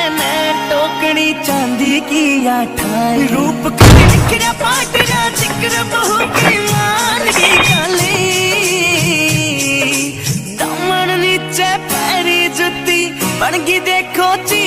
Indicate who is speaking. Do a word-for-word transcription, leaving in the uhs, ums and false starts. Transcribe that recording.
Speaker 1: मैं टोकनी चांदी की ठाई रूप कभी निखरा पाटरा जिक्र बहु की मान की काली दामन नीचे पैरी जुती बन गई देखो।